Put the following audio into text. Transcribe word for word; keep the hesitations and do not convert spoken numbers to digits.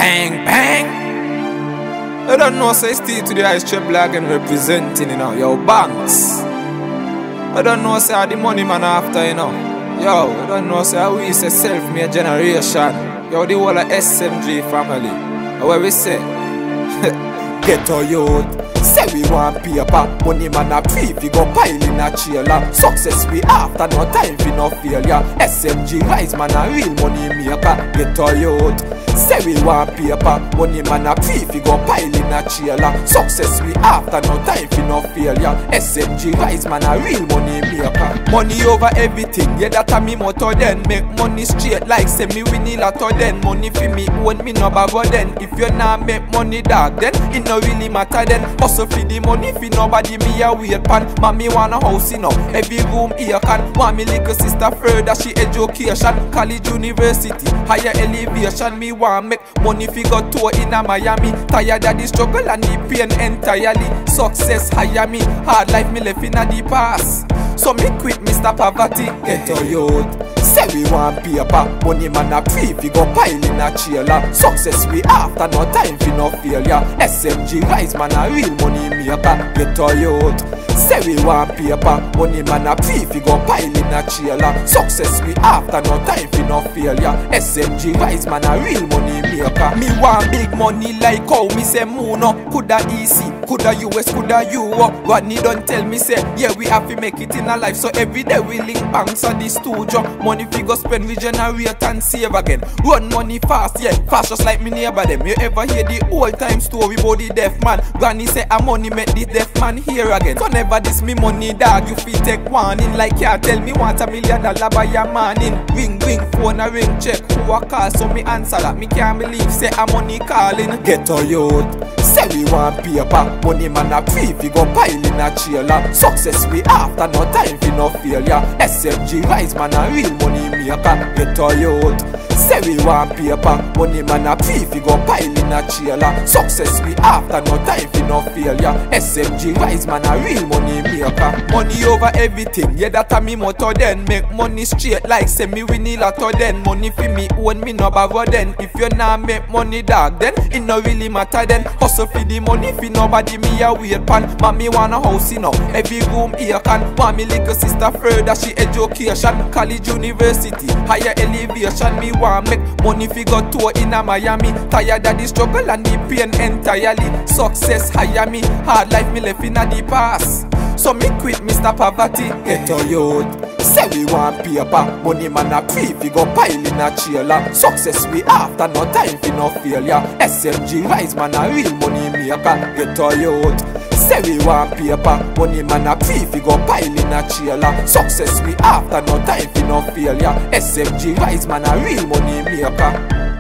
Bang, bang. I don't know, say still to the ice trip black and representing, you know, yo, banks. I don't know, say the money man after, you know. Yo, I don't know, say how we say self-made generation. Yo, the whole of S M G family. What we say? Get a youth. Say we want paper, money man a free, we go pile in a trailer. Success we after, no time for no failure. S M G rise man a real money maker. Get a youth. Say we want paper, money man a free, we go pile in a trailer. Success we after, no time for no failure. S M G rise man a real money maker. Money over everything, yeah that a me motto then. Make money straight like say me winnie lotto then. Money for me own, me no bago then. If you not make money dog then, it no really matter then. So for the money for nobody me a wait pan. Mommy want a house you know, every room here can. Want me little sister further she education. College university, higher elevation. Me want make money fi go tour in a Miami. Tired of the struggle and the pain entirely. Success hire me, hard life me left in a the past. So me quit Mister Poverty, get a youth. Say we want paper, money man a free, we go pile in a trailer. Success we after, no time for no failure. S M G rise man a real money maker, get a youth. Say we want paper, money man a free, we go pile in a trailer. Success we after, no time for no failure. S M G rise man a real money maker. Me want big money like how me say Muno. Coulda easy, coulda U S, coulda Europe. Rodney don't tell me say, yeah we have to make it in a life. So every day we link banks at the studio. Money fi go spend, we generate and save again. Run money fast, yeah, fast just like me neighbor them. You ever hear the old time story about the deaf man? Granny say a money make the deaf man here again. So never this me money dog, you fi take warning. Like ya tell me want a million dollar by your morning. Ring ring phone a ring check who a call, so me answer that. Me can't believe say a money calling. Get a youth. Say we want paper, money man a free, we go pile in a trailer. Success we after, no time for no failure. S M G rise man a real money maker, get a youth. Say we want paper, money man a free, we go pile in a trailer. Success we after, no time for no failure. S M G rise man a real money maker. Money over everything, yeah that a me motto then. Make money straight like say me winnie lotto then. Money for me own, me no borrow then. If you not make money dog then, it no really matter then. Hustle for the money for nobody me a wait pan. Mommy want a house you know, every room here can. Want me little sister further she education. College university, higher elevation. Me want make money fi go tour in a Miami. Tired of the struggle and the pain entirely. Success hire me, hard life me left in a the past. So me quit Mister Poverty, get a youth. Say we want paper, money man a free, we go pile in a trailer. Success we after, no time for no failure. S M G rise man a real money maker, get a youth. Say we want paper, money man a free, we go pile in a trailer. Success we after, no time for no failure. S M G rise man a real money maker.